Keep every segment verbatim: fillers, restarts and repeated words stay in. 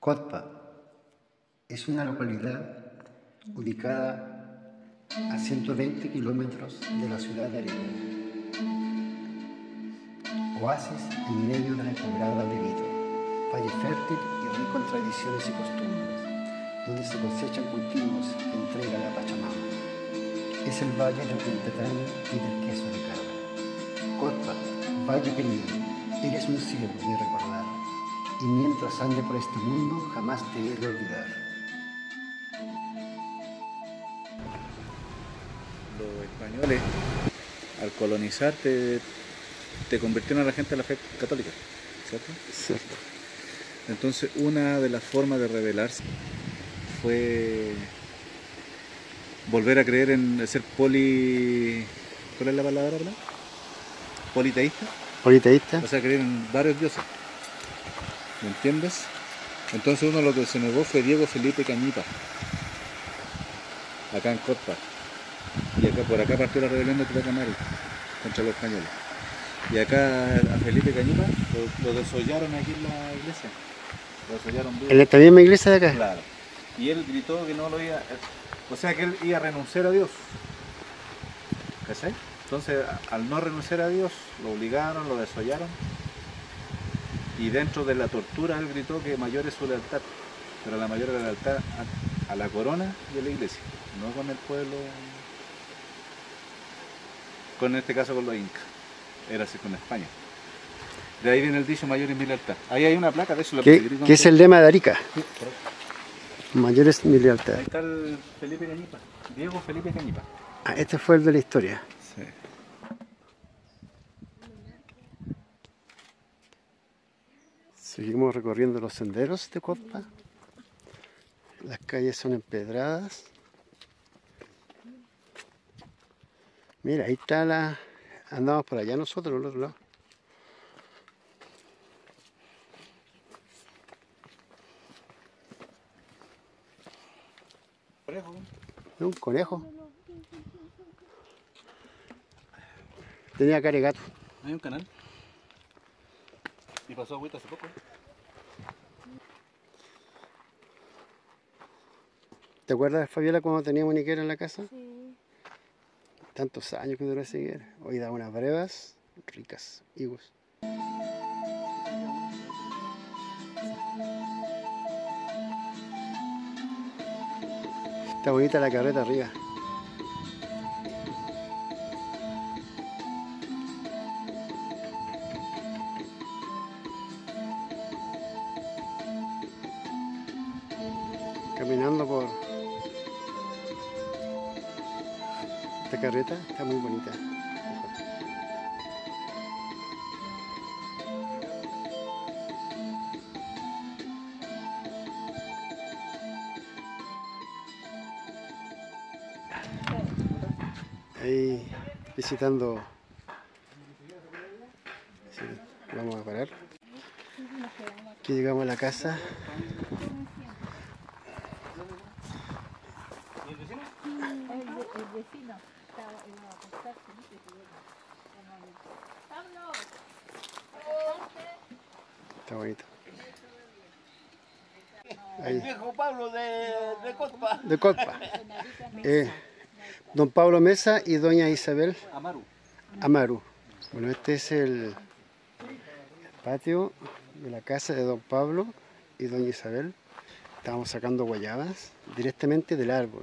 Cotpa es una localidad ubicada a ciento veinte kilómetros de la ciudad de Arica. Oasis en medio de la quebrada de Vito, valle fértil y rico en tradiciones y costumbres, donde se cosechan cultivos que entrega la Pachamama. Es el valle del Tintatán y del queso de cabra. Cotpa, valle querido, eres un cielo de recordar, y mientras ande por este mundo jamás te he de olvidar. Los españoles, al colonizar, te, te convirtieron a la gente a la fe católica, ¿cierto? Cierto. Entonces, una de las formas de rebelarse fue volver a creer en ser poli... ¿Cuál es la palabra, verdad? Politeísta. Politeísta. O sea, creer en varios dioses. ¿Me entiendes? Entonces uno de los que se negó fue Diego Felipe Cañipa, acá en Cotpa. Y acá, por acá partió la rebelión de Tupacamari contra los españoles. Y acá a Felipe Cañipa lo, lo desollaron aquí en la iglesia. Lo desollaron vivo. ¿En esta misma iglesia de acá? Claro. Y él gritó que no lo iba... O sea, que él iba a renunciar a Dios. ¿Cachai? Entonces, al no renunciar a Dios, lo obligaron, lo desollaron. Y dentro de la tortura él gritó que mayor es su lealtad. Pero la mayor es la lealtad a, a la corona y a la iglesia. No con el pueblo... Con en este caso con los incas. Era así con España. De ahí viene el dicho mayor es mi lealtad. Ahí hay una placa de eso. La ¿Qué, ¿qué es el lema de Arica? Sí, mayor es mi lealtad. ahí está el Felipe Cañipa. Diego Felipe Cañipa. Ah, este fue el de la historia. Sí. Seguimos recorriendo los senderos de Cotpa. Las calles son empedradas. Mira, ahí está la... Andamos por allá nosotros, al otro lado. Conejo. Un conejo. Tenía cara de gato. Hay un canal. Y pasó agüita hace poco. ¿Te acuerdas, Fabiola, cuando teníamos una higuera en la casa? Sí. Tantos años que duró esa higuera. Hoy da unas brevas ricas, higos. Está bonita la carreta arriba. Caminando por esta carreta, está muy bonita. Ahí visitando. Sí, vamos a parar. Aquí llegamos a la casa. El vecino estaba iba a acostarse, no sé si ¡Pablo! Está bonito. El viejo Pablo de, de Cotpa. De Cotpa. Eh, don Pablo Mesa y doña Isabel Amaru. Amaru. Bueno, este es el patio de la casa de don Pablo y doña Isabel. Estábamos sacando guayabas directamente del árbol.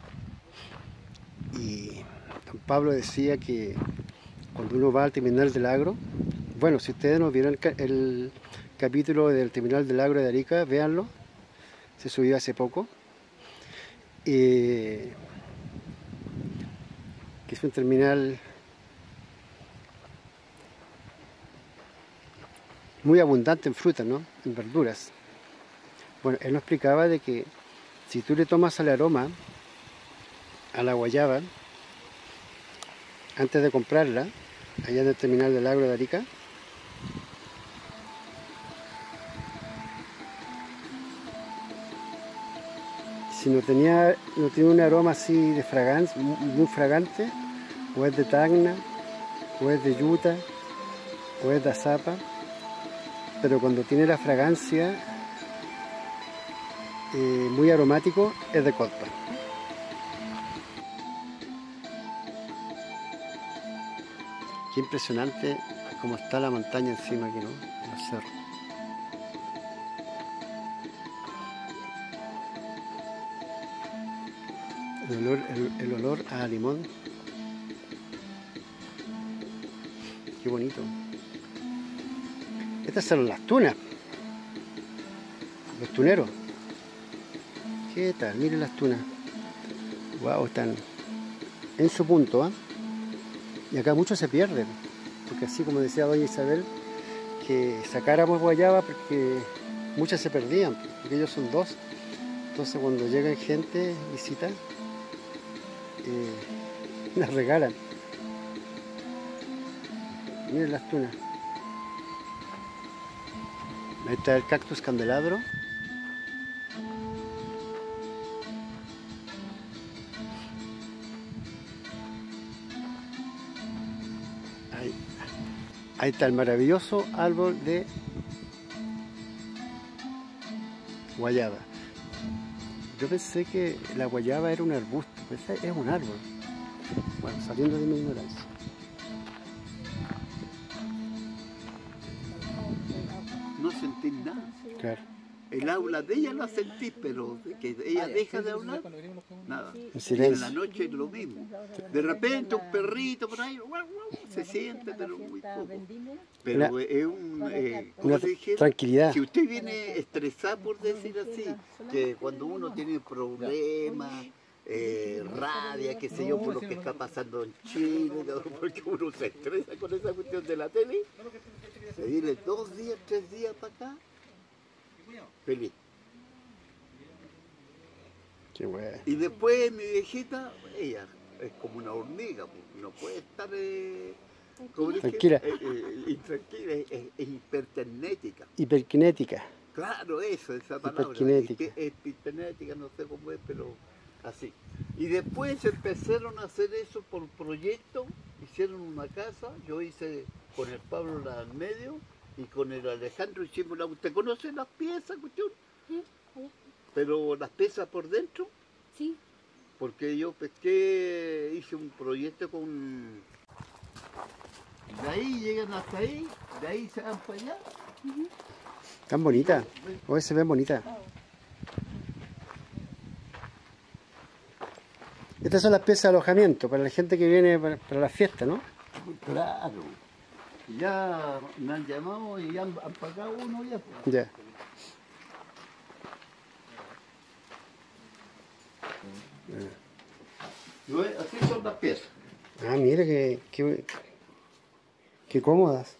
Y don Pablo decía que cuando uno va al terminal del agro, bueno, si ustedes no vieron el, ca el capítulo del terminal del agro de Arica, véanlo, se subió hace poco, eh, que es un terminal muy abundante en frutas, ¿no? En verduras. Bueno, él nos explicaba de que si tú le tomas el aroma a la guayaba antes de comprarla, allá en el terminal del agro de Arica, si no tenía, no tiene un aroma así de fragancia, muy fragante, o es de tacna, o es de yuta, o es de azapa, pero cuando tiene la fragancia eh, muy aromático, es de Cotpa. Qué impresionante cómo está la montaña encima aquí, ¿no? Los cerros. El olor, el, el olor a limón. Qué bonito. Estas son las tunas. Los tuneros. ¿Qué tal? Miren las tunas. Wow, están en su punto, ¿eh? Y acá muchos se pierden. Porque así como decía doña Isabel, que sacáramos guayaba porque muchas se perdían. Porque ellos son dos. Entonces cuando llegan gente, visita, eh, las regalan. Miren las tunas. Ahí está el cactus candelabro. Ahí, ahí está el maravilloso árbol de guayaba. Yo pensé que la guayaba era un arbusto, pero es un árbol. Bueno, saliendo de mi ignorancia. No sentís nada. Claro. El habla de ella la sentís, pero de que ella deja de hablar, nada. En En silencio. la noche es lo mismo. De repente un perrito por ahí, guau, guau, se siente, pero muy poco. Pero Una- es un... Eh, Una ¿cómo se dijera? tranquilidad. Si usted viene estresado, por decir así, que cuando uno tiene problemas, eh, rabia, qué sé yo, por lo que está pasando en Chile, ¿no? Porque uno se estresa con esa cuestión de la tele, se viene dos días, tres días para acá, feliz. Qué bueno. Y después mi viejita, ella es como una hormiga, pues, no puede estar eh, ¿cómo dije? Tranquila. Eh, eh, intranquila, es, es- es hiperternética. Hiperkinética. Claro, eso, esa palabra. Hiperkinética. Y que es hiperkinética, no sé cómo es, pero así. Y después empezaron a hacer eso por proyecto, hicieron una casa, yo hice con el Pablo la al medio y con el Alejandro hicimos la... ¿Usted conoce las piezas, cuestión? Sí, allá. Pero las piezas por dentro, Sí. porque yo pesqué, hice un proyecto con... De ahí llegan hasta ahí, de ahí se van para allá. Tan bonita. Hoy se ven bonitas. Estas son las piezas de alojamiento para la gente que viene para, para la fiesta, ¿no? Claro. Ya me han llamado y han, han pagado uno ya. pues. Ya. Yo, así son las piezas. Ah, mira qué, qué, qué cómodas.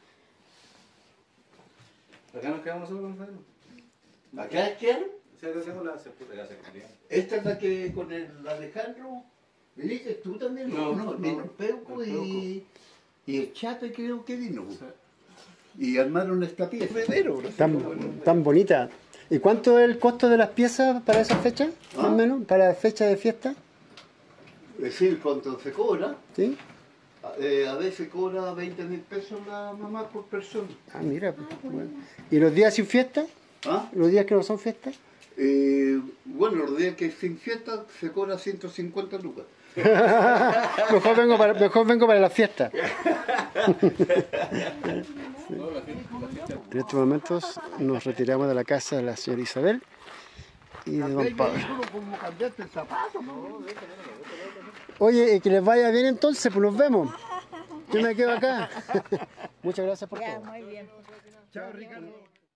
Acá nos quedamos nosotros con Fernando. ¿Acá quieren? O sea, acá hacemos la sepul- la secretaría. Esta es la que con el Alejandro. ¿Viniste tú también? No, no, no, vino el Peuco el y, y el Chape creo que vino. Y armaron esta pieza. Febrero, Tan, tan bonita. ¿Y cuánto es el costo de las piezas para esa fecha? Más o menos, para fecha de fiesta. Es decir, cuánto se cobra. ¿Sí? Eh, a veces cobra veinte mil pesos la mamá por persona. Ah, mira. Pues, bueno. ¿Y los días sin fiesta? ¿Ah? ¿Los días que no son fiestas? Eh, bueno, los días que sin fiesta se cobra ciento cincuenta lucas. mejor, vengo para, mejor vengo para la fiesta. En estos momentos nos retiramos de la casa de la señora Isabel y de don Pablo. Como cambiaste el zapato, ¿no? Oye, y que les vaya bien entonces, pues nos vemos. Yo me quedo acá. Muchas gracias por Ya, todo. muy bien. Chao, Ricardo.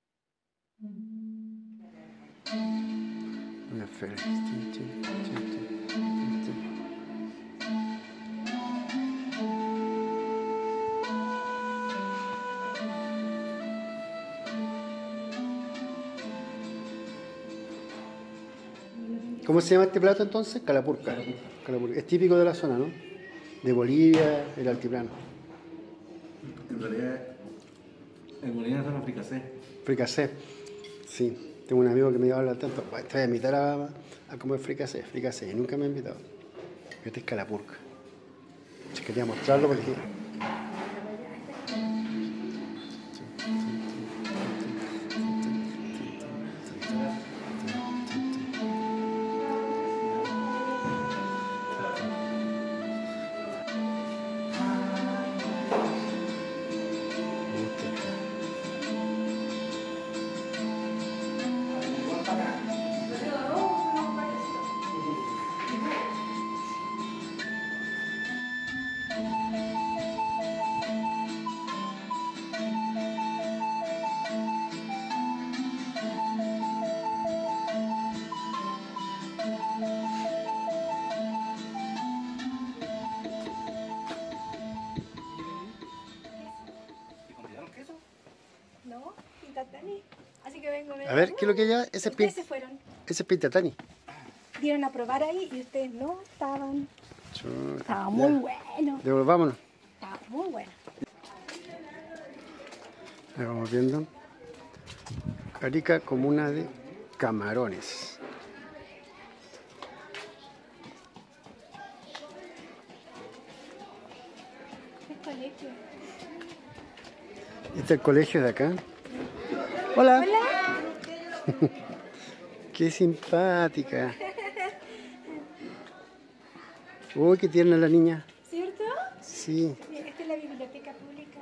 Una feria. Chin, chin, chin, chin, chin, chin. ¿Cómo se llama este plato entonces? Calapurca. Calapurca. Es típico de la zona, ¿no? De Bolivia, el altiplano. En realidad, en Bolivia se llama fricasé. Fricasé. Sí. Tengo un amigo que me habla tanto. "Pues, te voy a invitar a, a comer fricasé, fricasé. Y nunca me ha invitado. Este es calapurca. Yo quería mostrarlo porque... que vengo. A ver, ¿qué es lo que ella? Ese es Ustedes Pin- se fueron. ese es Pintatani. Dieron a probar ahí y ustedes no estaban. Chuta, Estaba ya. muy bueno. Devolvámonos. Estaba muy bueno. Ahí vamos viendo. Arica, comuna de Camarones. Es colegio. Este es el colegio de acá. Hola. Hola. Qué simpática. Uy, qué tierna la niña. ¿Cierto? Sí. Esta es la biblioteca pública.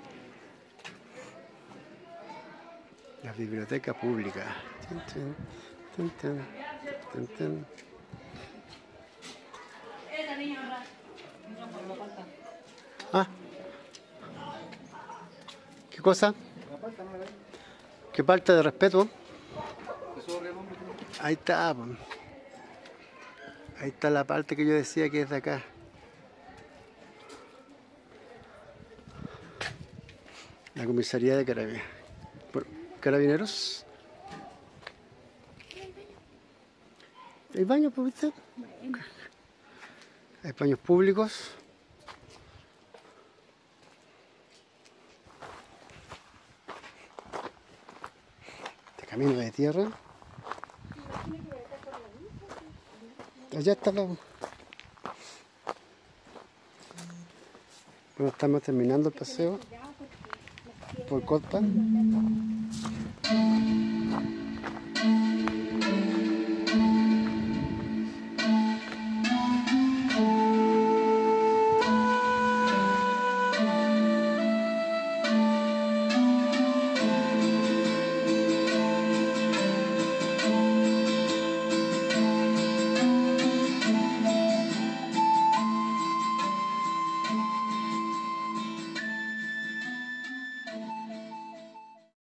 La biblioteca pública. Tin, tin, tin, tin, tin, tin. Ah. ¿Qué cosa? ¿Qué falta de respeto? Ahí está. Po. Ahí está la parte que yo decía que es de acá. La comisaría de Carabineros. Carabineros. ¿Hay baños, pues, viste? Hay baños públicos. Este camino de tierra. Allá está la... Bueno, estamos terminando el paseo por Cotpa.